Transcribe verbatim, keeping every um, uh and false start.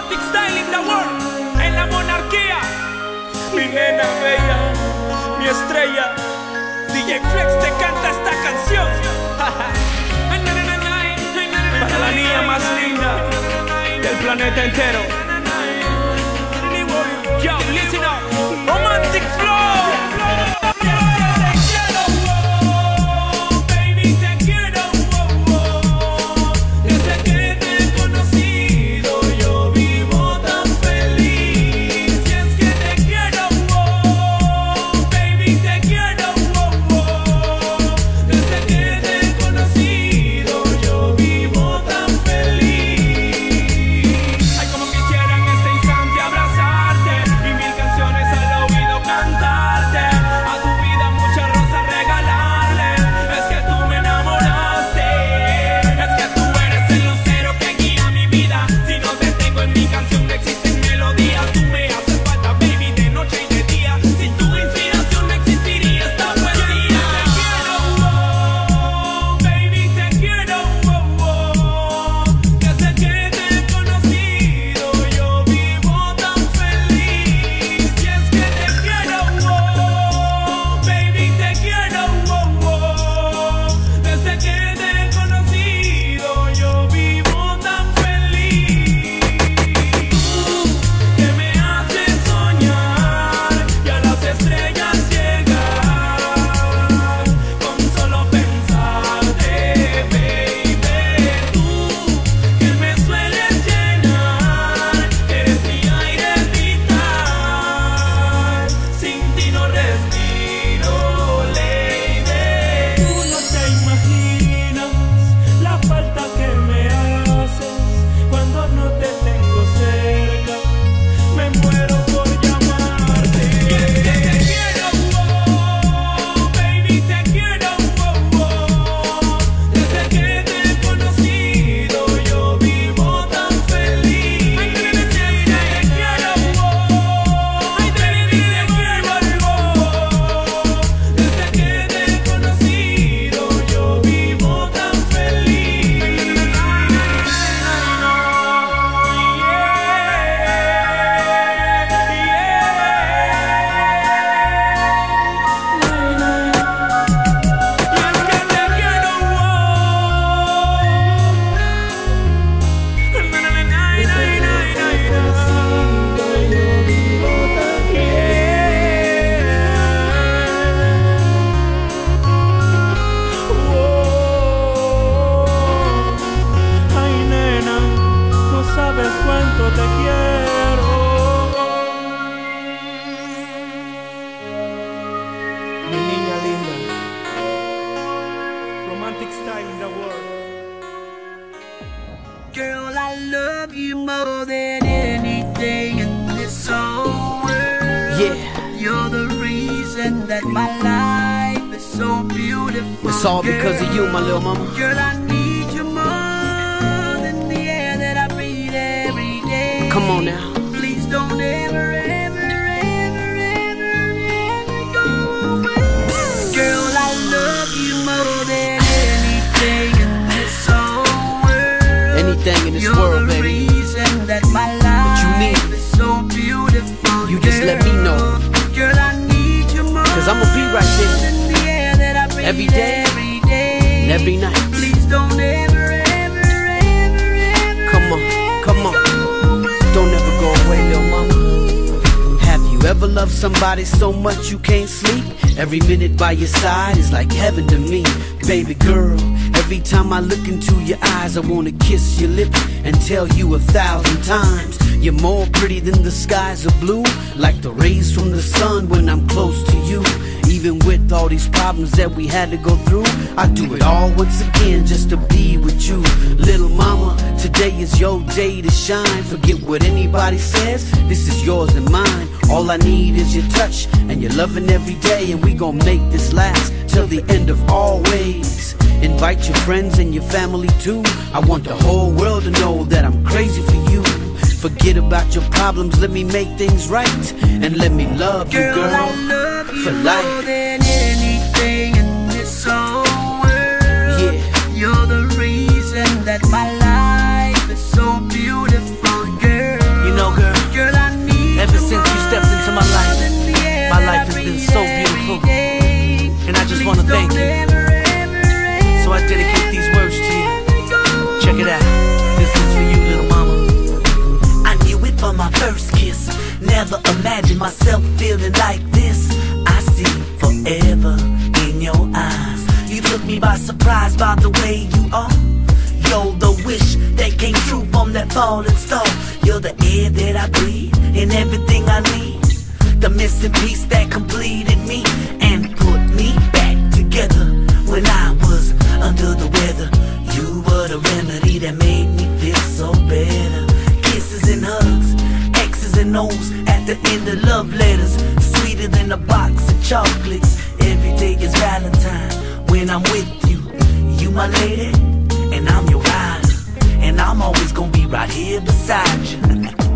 Romantic style in the world, en la monarquía. Mi nena bella, mi estrella, D J Flex te canta esta canción. Para la niña más linda del planeta entero. Yo, listen up, Romantic Flow. Romantic style in the world. Girl, I love you more than anything in this whole world. Yeah. You're the reason that my life is so beautiful. It's all because girl. of you, my little mama. Girl, I need you more than the air that I breathe every day. Come on now. Please don't ever, ever, ever, ever, ever go away. Girl, I love you more than anything in this whole world. Anything in this You're world, the baby. reason that my life you need. is so beautiful. You just girl. let me know. Girl, I need you more. Cause I'ma be right there. Than the air that I breathe Every day. every day. And every night. Please don't ever, ever, ever, ever. Come on, come on. Don't ever go away, little mama. Have you ever loved somebody so much you can't sleep? Every minute by your side is like heaven to me. Baby girl, every time I look into your eyes, I wanna kiss your lips and tell you a thousand times you're more pretty than the skies are blue, like the rays from the sun when I'm close to you. Even with all these problems that we had to go through, I do it all once again just to be with you. Little mama, today is your day to shine. Forget what anybody says, this is yours and mine. All I need is your touch and your loving every day, and we gon' make this last till the end of always. Invite your friends and your family too. I want the whole world to know that I'm crazy for you. Forget about your problems, let me make things right, and let me love you, girl, girl I love you for life. more than anything in this whole world. Yeah. You're the reason that my life is so beautiful, girl. never imagined myself feeling like this. I see forever in your eyes. You took me by surprise by the way you are. You're the wish that came true from that falling star. You're the air that I breathe and everything I need. The missing piece that completed me and put me back together when I was under the weather. You were the remedy that made me feel so better. Kisses and hugs, X's and O's at the end of love letters, sweeter than a box of chocolates. Every day is Valentine when I'm with you. You my lady, and I'm your rider, and I'm always gonna be right here beside you.